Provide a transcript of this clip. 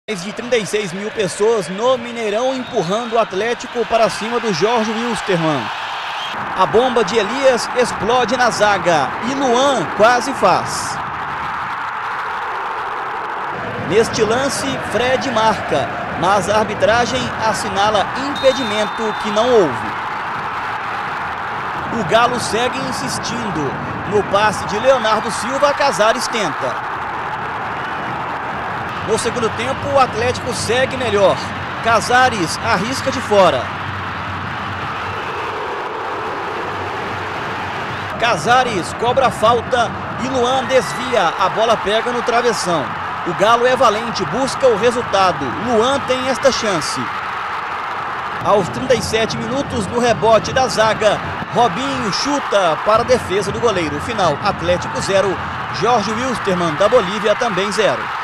Mais de 36 mil pessoas no Mineirão empurrando o Atlético para cima do Jorge Wilstermann. A bomba de Elias explode na zaga e Luan quase faz. Neste lance, Fred marca, mas a arbitragem assinala impedimento que não houve. O Galo segue insistindo. No passe de Leonardo Silva, Casares tenta. No segundo tempo, o Atlético segue melhor. Casares arrisca de fora. Casares cobra a falta e Luan desvia. A bola pega no travessão. O Galo é valente, busca o resultado. Luan tem esta chance. Aos 37 minutos, no rebote da zaga, Robinho chuta para a defesa do goleiro. Final, Atlético 0, Jorge Wilstermann da Bolívia também 0.